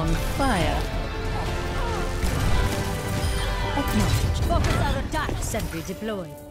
on fire. Acknowledged. Focus our attack. Sentry deployed.